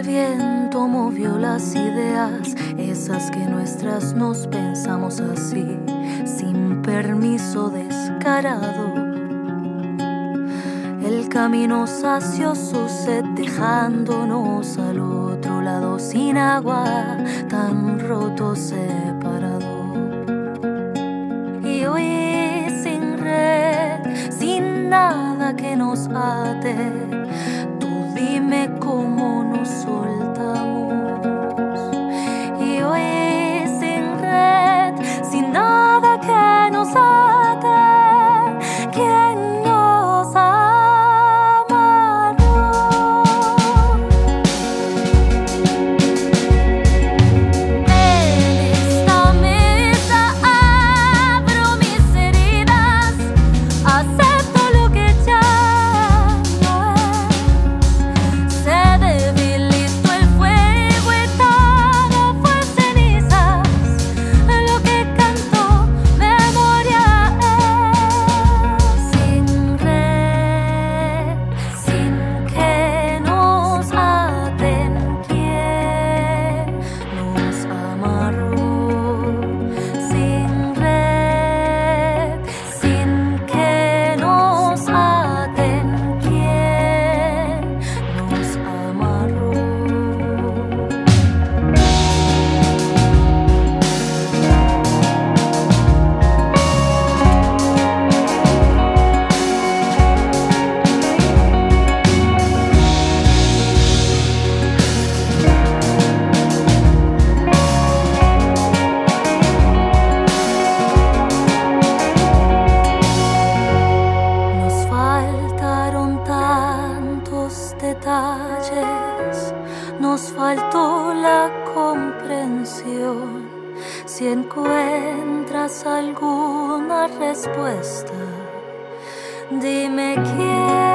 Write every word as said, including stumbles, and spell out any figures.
el viento movió las ideas, esas que nuestras nos pensamos así, sin permiso descarado. El camino sació su sed, dejándonos al otro lado sin agua, tan roto separado. Y hoy sin red, sin nada que nos ate, tú dime cómo nos soltamos. Y hoy sin red, sin nada que nos ate, ¿quién nos amarró? En esta mesa abro mis heridas, acepto lo que ya no es. Se debilitó el fuego y todo fue cenizas, lo que cantó memoria es. Sin red, sin que nos aten, ¿quién nos amarró? Sin red, sin que nos aten, ¿quién nos amarró? Nos faltaron tantos detalles, nos faltó la comprensión. Si encuentras alguna respuesta, dime quién.